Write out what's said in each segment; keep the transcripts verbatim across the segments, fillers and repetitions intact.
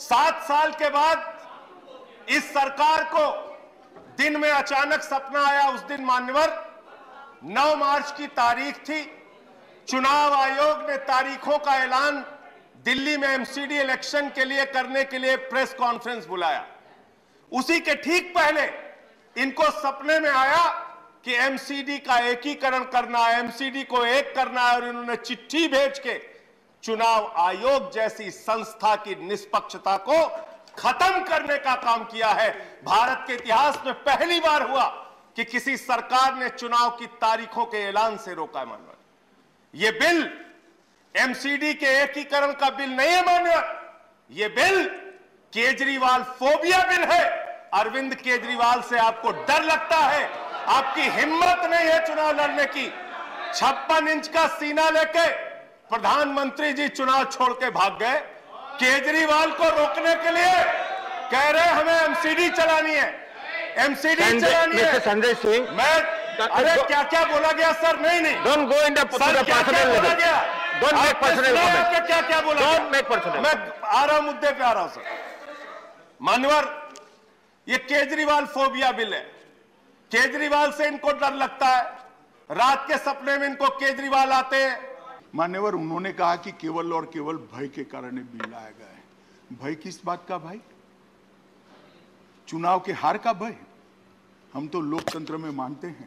सात साल के बाद इस सरकार को दिन में अचानक सपना आया। उस दिन मान्यवर नौ मार्च की तारीख थी। चुनाव आयोग ने तारीखों का ऐलान दिल्ली में एमसीडी इलेक्शन के लिए करने के लिए प्रेस कॉन्फ्रेंस बुलाया। उसी के ठीक पहले इनको सपने में आया कि एमसीडी का एकीकरण करना है, एमसीडी को एक करना है, और इन्होंने चिट्ठी भेज के चुनाव आयोग जैसी संस्था की निष्पक्षता को खत्म करने का काम किया है। भारत के इतिहास में पहली बार हुआ कि किसी सरकार ने चुनाव की तारीखों के ऐलान से रोका है। मानवर, यह बिल एमसीडी के एकीकरण का बिल नहीं है। मानवर, यह बिल केजरीवाल फोबिया बिल है। अरविंद केजरीवाल से आपको डर लगता है, आपकी हिम्मत नहीं है चुनाव लड़ने की। छप्पन इंच का सीना लेके प्रधानमंत्री जी चुनाव छोड़ के भाग गए। केजरीवाल को रोकने के लिए कह रहे हमें एमसीडी चलानी है, एमसीडी चलानी है। संजय सिंह, मैं अरे क्या क्या बोला गया सर? नहीं नहीं, don't go in the personal बोला गया, डोंट मेक पर्सनल कमेंट, क्या क्या बोला? Don't make personal. मैं आ रहा हूं, मुद्दे पे आ रहा हूं सर। मानवर, ये केजरीवाल फोबिया बिल है। केजरीवाल से इनको डर लगता है। रात के सपने में इनको केजरीवाल आते हैं। मान्यवर, उन्होंने कहा कि केवल और केवल भय के कारण बिल लाया गया है। भय किस बात का भाई? चुनाव के हार का भय? हम तो लोकतंत्र में मानते हैं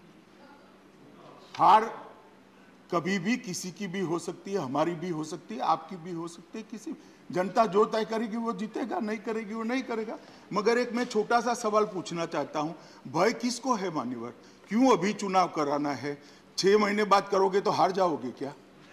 हार कभी भी किसी की भी हो सकती है, हमारी भी हो सकती है, आपकी भी हो सकती है। किसी जनता जो तय करेगी वो जीतेगा, नहीं करेगी वो नहीं करेगा। मगर एक मैं छोटा सा सवाल पूछना चाहता हूं, भय किसको है मान्यवर? क्यों अभी चुनाव कराना है? छह महीने बाद करोगे तो हार जाओगे क्या?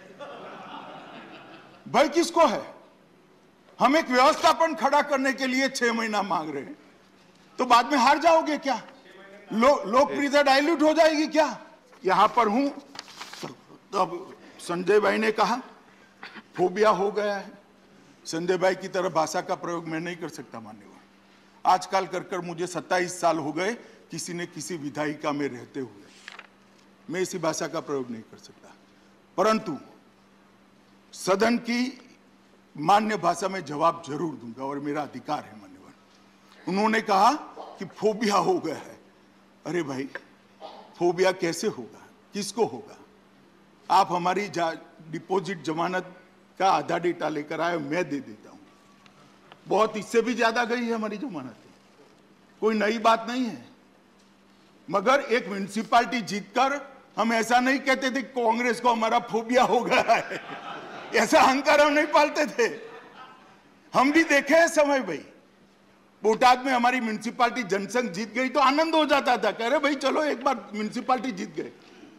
भय किसको है? हम एक व्यवस्थापन खड़ा करने के लिए छह महीना मांग रहे हैं, तो बाद में हार जाओगे क्या? लो, लोकप्रियता डाइल्यूट हो जाएगी क्या? यहां पर हूं तो अब संजय भाई ने कहा फोबिया हो गया है। संजय भाई की तरह भाषा का प्रयोग मैं नहीं कर सकता मान्यवर। आजकल कर कर मुझे सत्ताईस साल हो गए किसी ने किसी विधायिका में रहते हुए, मैं इसी भाषा का प्रयोग नहीं कर सकता। परंतु सदन की मान्य भाषा में जवाब जरूर दूंगा और मेरा अधिकार है मान्यवर। उन्होंने कहा कि फोबिया हो गया है। अरे भाई, फोबिया कैसे होगा? किसको होगा? आप हमारी डिपॉजिट जमानत का आधा डेटा लेकर आए, मैं दे देता हूं। बहुत इससे भी ज्यादा गई है हमारी जमानत, कोई नई बात नहीं है। मगर एक म्युनिसिपैलिटी जीतकर हम ऐसा नहीं कहते थे कांग्रेस को हमारा फोबिया हो गया है, ऐसा अहंकार हम नहीं पालते थे। हम भी देखे हैं समय भाई, बोटाद में हमारी म्युनिसिपैलिटी जनसंघ जीत गई तो आनंद हो जाता था, कह रहे भाई चलो एक बार म्युनिसिपैलिटी जीत गए।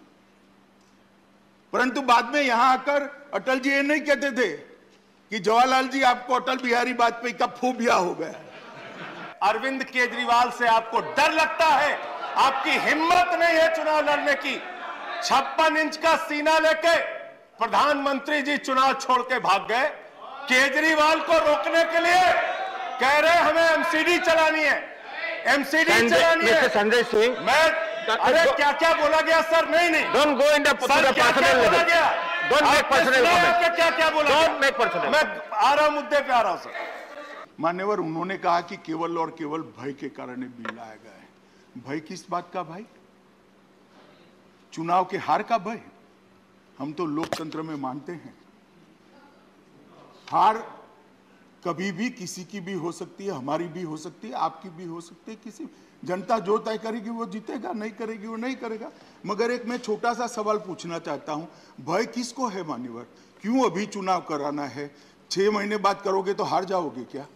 परंतु बाद में यहां आकर अटल जी ये नहीं कहते थे कि जवाहरलाल जी आपको अटल बिहारी वाजपेयी का फोबिया हो गया। अरविंद केजरीवाल से आपको डर लगता है, आपकी हिम्मत नहीं है चुनाव लड़ने की। छप्पन इंच का सीना लेके प्रधानमंत्री जी चुनाव छोड़ के भाग गए। केजरीवाल को रोकने के लिए कह रहे हमें एमसीडी चलानी है, एमसीडी चलानी है। संजय सिंह, मैं अरे क्या क्या बोला गया सर? नहीं नहीं, don't go in the personal comment, don't make personal comment, क्या क्या बोला? Don't make personal. मैं आ रहा हूं, मुद्दे पे आ रहा हूं सर। मान्यवर, उन्होंने कहा कि केवल और केवल भय के कारण बिल लाया गया है। भय किस बात का भाई? चुनाव के हार का भय? हम तो लोकतंत्र में मानते हैं हार कभी भी किसी की भी हो सकती है, हमारी भी हो सकती है, आपकी भी हो सकती है। किसी जनता जो तय करेगी वो जीतेगा, नहीं करेगी वो नहीं करेगा। मगर एक मैं छोटा सा सवाल पूछना चाहता हूं, भय किसको है मान्यवर? क्यों अभी चुनाव कराना है? छह महीने बाद करोगे तो हार जाओगे क्या?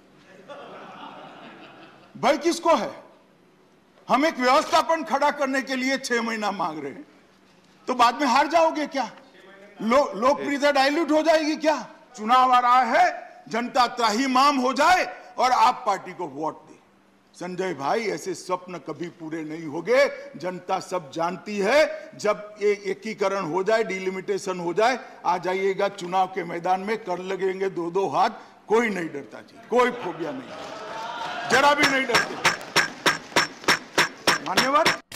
भय किसको है? हम एक व्यवस्थापन खड़ा करने के लिए छह महीना मांग रहे हैं, तो बाद में हार जाओगे क्या? लो, लोकप्रियता डाइल्यूट हो जाएगी क्या? चुनाव आ रहा है, जनता त्राहिमाम हो जाए और आप पार्टी को वोट दे। संजय भाई, ऐसे स्वप्न कभी पूरे नहीं होंगे। जनता सब जानती है, जब ये एकीकरण हो जाए, डिलिमिटेशन हो जाए, आ जाइएगा चुनाव के मैदान में, कर लगेंगे दो दो हाथ। कोई नहीं डरता जी, कोई फोबिया नहीं, जरा भी नहीं डरते मान्यवर।